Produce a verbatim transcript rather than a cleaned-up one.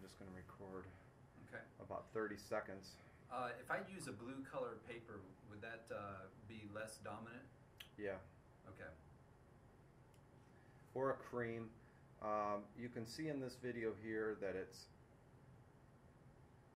just going to record Okay. about thirty seconds. Uh, if I use a blue colored paper, would that uh, be less dominant? Yeah. Okay. Or a cream. Um, you can see in this video here that it's